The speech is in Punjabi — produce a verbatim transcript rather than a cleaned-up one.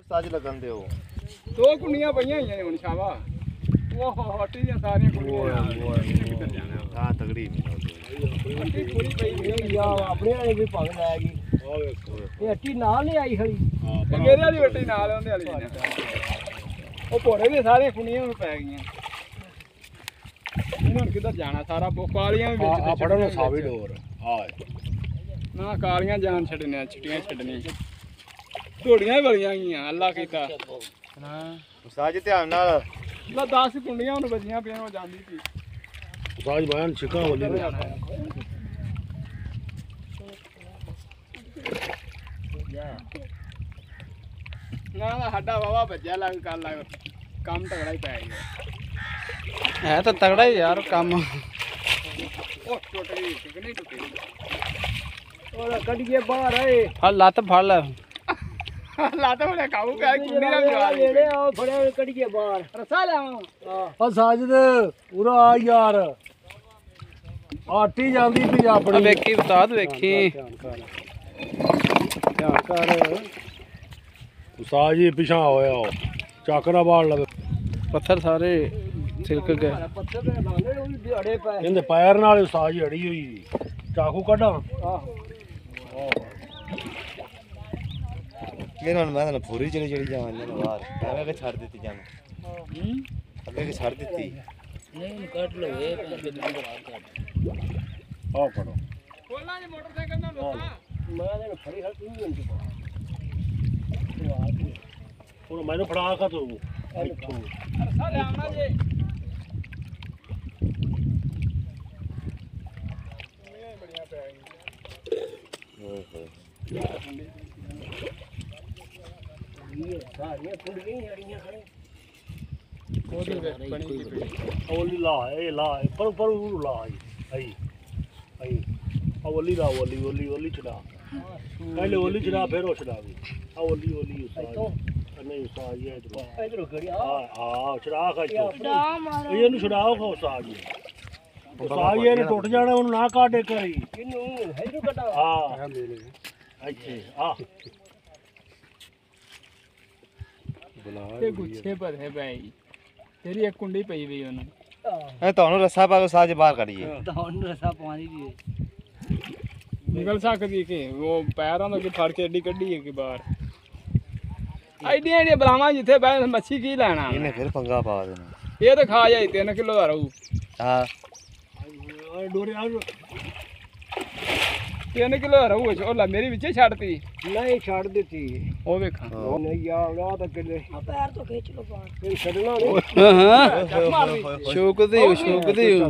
साज लगन दे हो दो कुंडियां पईयां ही हुन शाबा ओह हटी दी सारी कुंडियां किधर जाना हां तगड़ी हट्टी पूरी पई या अपने वाले भी भंग लाएगी ये हट्टी नाल नहीं आई खड़ी मेरे वाली हट्टी नाल ओंदे वाली ओ भोरे दी सारी कुंडियां में पै गईयां ਇਹਨਾਂ ਨੂੰ ਕਿੱਧਰ ਜਾਣਾ ਸਾਰਾ ਬੋ ਕਾਲੀਆਂ ਵੀ ਵਿੱਚ ਆ ਫੜੋ ਨਾ ਸਾਵੀ ਡੋਰ ਆ ਨਾ ਕਾਲੀਆਂ ਜਾਨ ਛੱਡਣੀਆਂ ਛੁੱਟੀਆਂ ਛੱਡਣੀਆਂ ਘੋੜੀਆਂ ਹੀ ਬੜੀਆਂ ਗਈਆਂ ਅੱਲਾ ਕੀਤਾ ਹਾਂ साज ध्यान नाल ਲਾ ਦਸ ਕੁੰਡੀਆਂ ਹੁਣ ਵੱਜੀਆਂ ਪਈਆਂ ਉਹ ਜਾਂਦੀ ਸੀ ਸਾਜ ਬਾਨ ਛਿਕਾ ਹੋਲੀ ਨਾ ਨਾ ਸਾਡਾ ਵਾਵਾ ਵੱਜਿਆ ਲੱਗ ਕਰ ਲੱਗ ਕੰਮ ਤਗੜਾ ਹੀ ਪੈ ਗਿਆ है तो तगड़ा ही यार काम ਉਹ ਟੁੱਟ ਗਈ ਕਿ ਨਹੀਂ ਟੁੱਟੀ और कड़िए बाहर आए फल लत फल ਲਾਤਾ ਬੜਾ ਕਾਬੂ ਪੈ ਕੁੰਡੀ ਨਾਲ ਜਵਾ लेने आओ फड़े कड़िए बाहर ਰਸਾ ਲਿਆਵਾਂ ਆ ਸਾਜਦ ਉਰਾ ਆ ਯਾਰ ਆਟੀ ਜਾਂਦੀ ਪਈ ਆਪਣੀ वेखी बता वेखी ਧਿਆਨ ਕਰ ਸਾਜ ਹੀ ਪਿਛਾ ਹੋਇਆ ਉਹ ਚੱਕਰਾ ਬਾੜ ਲਵੇ पत्थर सारे सिल्क गए पत्थर पे बांधे वो भी दिहाड़े पे ਇਹਦੇ ਪੈਰ ਨਾਲ ਸਾਜ ਅੜੀ ਹੋਈ ਚਾਕੂ ਕੱਢਾਂ मेरा मैं ना पूरी चली चली जावां ना बाहर मैं के छाड़ देती जान अबे के छाड़ देती नहीं काट लो ये ਆ ਫੜੋ ਕੋਲਾਂ ਦੇ ਮੋਟਰਸਾਈਕਲ ਨਾਲ ਲੋਕਾਂ मैं ने फड़ी हर तू नहीं ਹੁਣ ਮੈਨੂੰ ਫੜਾ ਕਾ ਤੂੰ ਰਸਾ ਲਿਆਉਣਾ ਜੇ ਕੁੰਡੀਆਂ ਬੜੀਆਂ ਪੈ ਗਈਆਂ ये सारियां कुड़ियां ही अड़ियां खड़े ਉਹਦੀ ਵਿੱਚ ਬਣੀ ਸੀ ਪਈ ਔਲੀ ਲਾ ਇਹ ਲਾ ਪਰ ਪਰ ਉਹ ਲਾ ਆਈ ਆਈ ਆਈ ਆ ਔਲੀ ਲਾ ਔਲੀ ਔਲੀ ਔਲੀ ਚੜਾ ਪਹਿਲੇ ਔਲੀ ਚੜਾ ਫਿਰ ਉਹ ਚੜਾ ਵੀ ਆ ਔਲੀ ਔਲੀ ਸਾਜ ਨਹੀਂ ਸਾਜ ਇਹ ਇਧਰ इधर खड़ी ਆ ਆ ਚੜਾ ਖਾ ਚੋ ਇਹਨੂੰ ਛਡਾਓ ਖੋ ਸਾਜ ਸਾਜ ਇਹਨੇ ਟੁੱਟ ਜਾਣਾ ਉਹਨੂੰ ਨਾ ਕਾਟੇ ਕਰੀ किन्नू इधर कटा ਹਾਂ ਇੱਥੇ ਆ ਤੇ ਗੁੱਛੇ ਭਰੇ ਪਏ ਤੇਰੀ ਇੱਕ ਕੁੰਡੀ ਪਈ ਵੀ ਉਹਨੂੰ ए तो रस्सा पा के साज बाहर काढिए धान रसा पानी दी ਨਿਕਲ ਸਕਦੀ ਕਿ ਉਹ ਪੈਰਾਂ ਤੋਂ ਕਿ ਫੜ ਕੇ ਏਡੀ ਕੱਢੀ ਹੈ ਕਿ ਬਾਹਰ ਆਈਡੀਆਂ ਜਿਹੜੀਆਂ ਬਲਾਵਾਂ ਜਿੱਥੇ ਬੈ ਮੱਛੀ ਕੀ ਲੈਣਾ इन्हें फिर पंगा पा देना ਇਹ ਤਾਂ ਖਾ ਜਾਈ ਤਿੰਨ ਕਿਲੋ ਦਾ ਰਹੂ हां ਡੋਰੇ ਆ ਤਿੰਨ ਕਿਲੋ ਦਾ ਰਹੂ ਉਹ ਲੈ ਮੇਰੀ ਵਿੱਚੇ ਛੱਡਤੀ नहीं छाड़ देती ਉਹ ਵੇਖਾਂ नहीं यार ना तो किले पैर तो खींच लो बाहर छड़ना नहीं हाँ हाँ ਚੱਕ ਮਾਰ ਦੀ शौक दी शौक दी